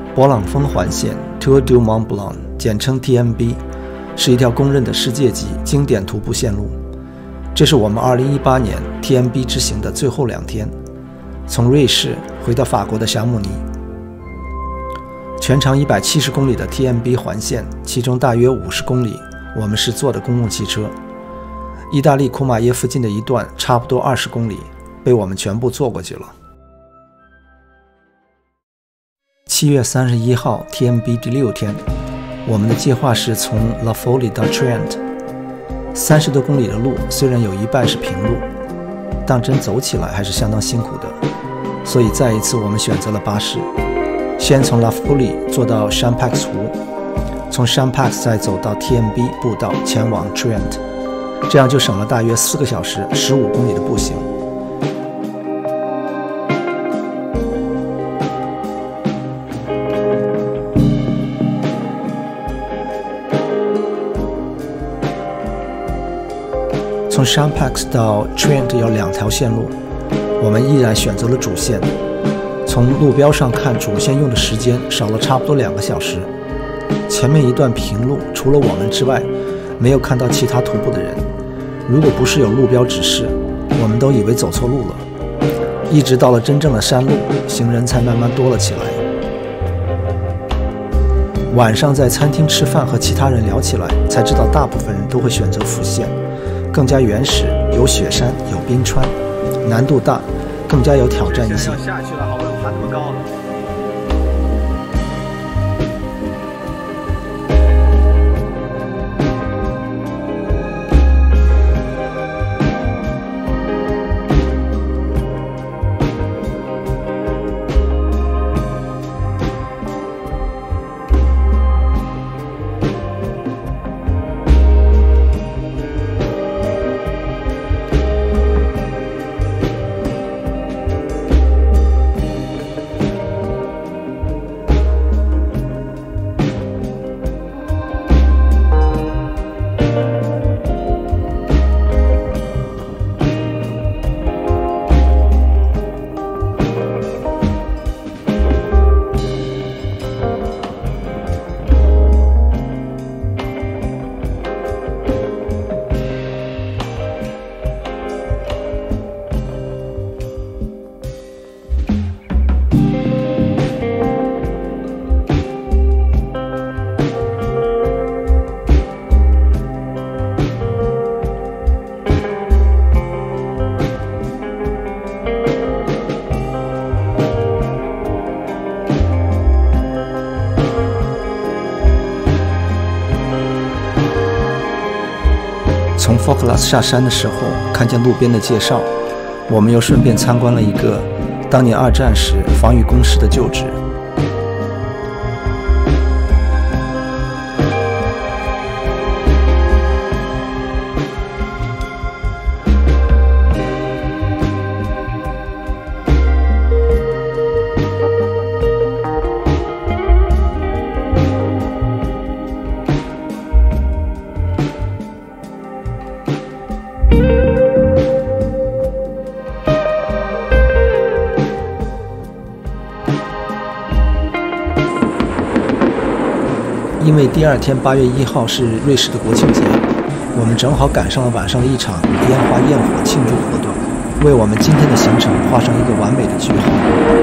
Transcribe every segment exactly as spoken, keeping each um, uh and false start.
勃朗峰环线 Tour du Mont Blanc， 简称 T M B， 是一条公认的世界级经典徒步线路。这是我们二零一八年 T M B 之行的最后两天，从瑞士回到法国的霞慕尼。全长一百七十公里的 T M B 环线，其中大约五十公里我们是坐的公共汽车。意大利库马耶附近的一段差不多二十公里被我们全部坐过去了。七月三十一号 T M B 第六天，我们的计划是从 La Folie 到 Trent， 三十多公里的路，虽然有一半是平路，但真走起来还是相当辛苦的，所以再一次我们选择了巴士，先从 La Folie 坐到 Champax 湖，从 Champax 再走到 T M B 步道前往 Trent， 这样就省了大约四个小时十五公里的步行。从 Champax 到 Trent 有两条线路，我们依然选择了主线。从路标上看，主线用的时间少了差不多两个小时。前面一段平路，除了我们之外，没有看到其他徒步的人。如果不是有路标指示，我们都以为走错路了。一直到了真正的山路，行人才慢慢多了起来。晚上在餐厅吃饭和其他人聊起来，才知道大部分人都会选择辅线。更加原始，有雪山，有冰川，难度大，更加有挑战一些。 下去了，好不容易爬那么高了。 从 Foclas 下山的时候，看见路边的介绍，我们又顺便参观了一个当年二战时防御工事的旧址。因为第二天八月一号是瑞士的国庆节，我们正好赶上了晚上的一场烟花焰火庆祝活动，为我们今天的行程画上一个完美的句号。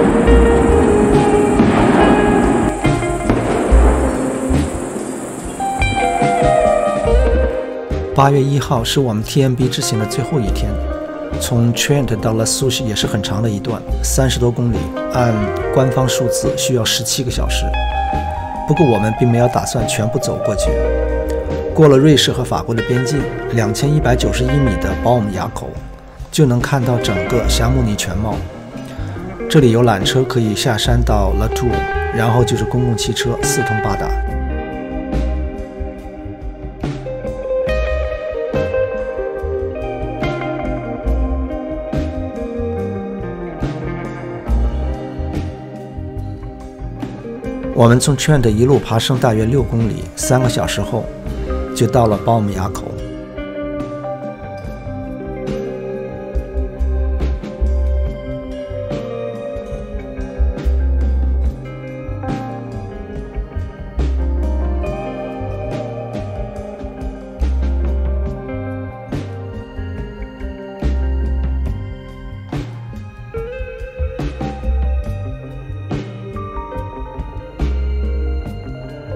八月一号是我们 T M B 之行的最后一天，从 Trent 到 La Souche 也是很长的一段，三十多公里，按官方数字需要十七个小时。不过我们并没有打算全部走过去。过了瑞士和法国的边境，两千一百九十一米的保姆垭口，就能看到整个霞慕尼全貌。这里有缆车可以下山到 La Tour， 然后就是公共汽车，四通八达。我们从 Trent 一路爬升大约六公里，三个小时后就到了保姆垭口。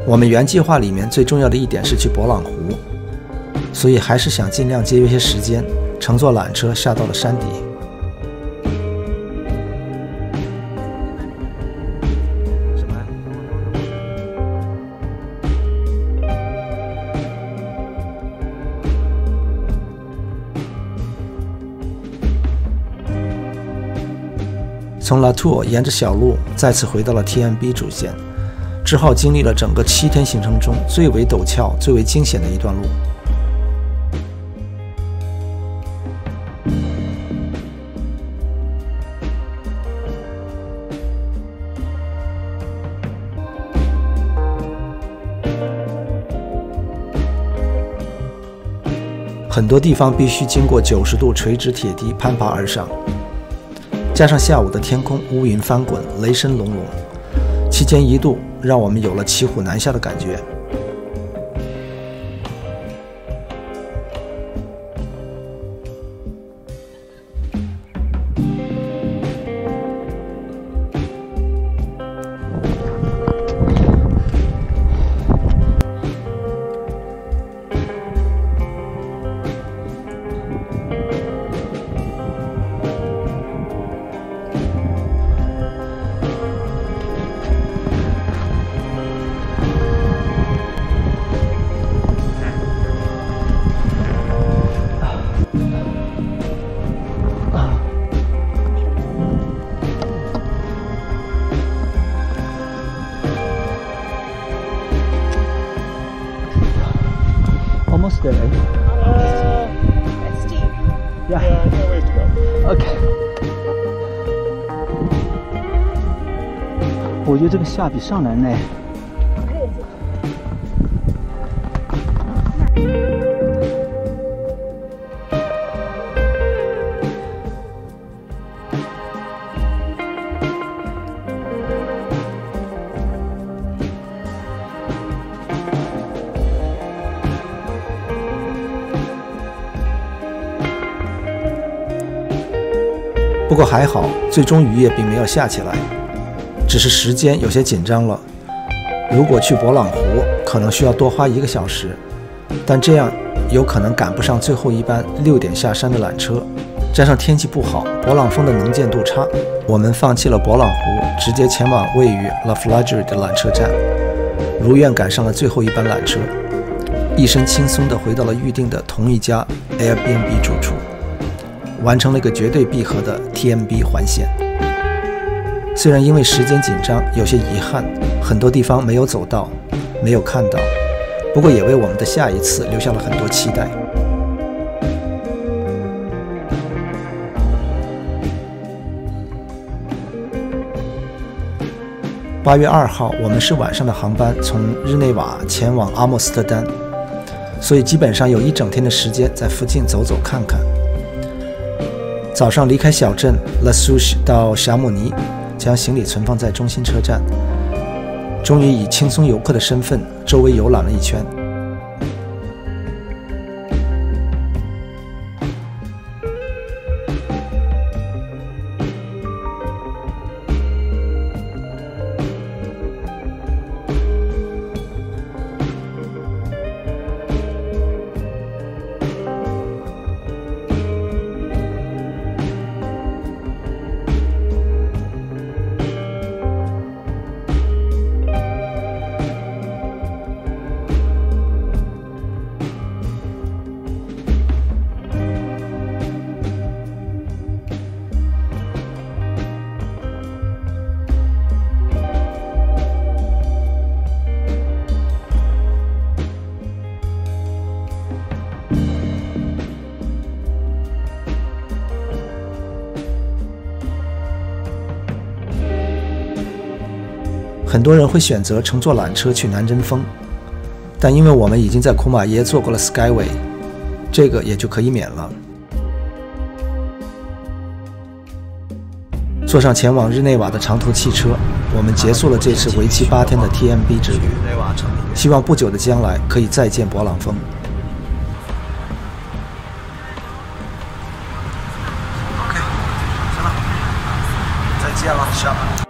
我们原计划里面最重要的一点是去勃朗湖，所以还是想尽量节约些时间，乘坐缆车下到了山底。从 La Tour 沿着小路再次回到了 T M B 主线，之后经历了整个七天行程中最为陡峭、最为惊险的一段路。很多地方必须经过九十度垂直铁堤攀爬而上。加上下午的天空乌云翻滚，雷声隆隆，期间一度让我们有了骑虎难下的感觉。 Almost there, right? Uh, it's steep. Yeah. Yeah, I got a ways to go. Okay. 我觉得这个下比上难呢。 不过还好，最终雨也并没有下起来，只是时间有些紧张了。如果去勃朗湖，可能需要多花一个小时，但这样有可能赶不上最后一班六点下山的缆车。加上天气不好，勃朗峰的能见度差，我们放弃了勃朗湖，直接前往位于 La Flagey 的缆车站，如愿赶上了最后一班缆车，一身轻松地回到了预定的同一家 Airbnb 住处。完成了一个绝对闭合的 T M B 环线。虽然因为时间紧张，有些遗憾，很多地方没有走到，没有看到，不过也为我们的下一次留下了很多期待。八月二号，我们是晚上的航班，从日内瓦前往阿姆斯特丹，所以基本上有一整天的时间在附近走走看看。早上离开小镇 La Souche 到霞慕尼，将行李存放在中心车站，终于以轻松游客的身份周围游览了一圈。很多人会选择乘坐缆车去南针峰，但因为我们已经在库马耶坐过了 Skyway， 这个也就可以免了。坐上前往日内瓦的长途汽车，我们结束了这次为期八天的 T M B 之旅。希望不久的将来可以再见勃朗峰。 OK， 行了，再见了，下班。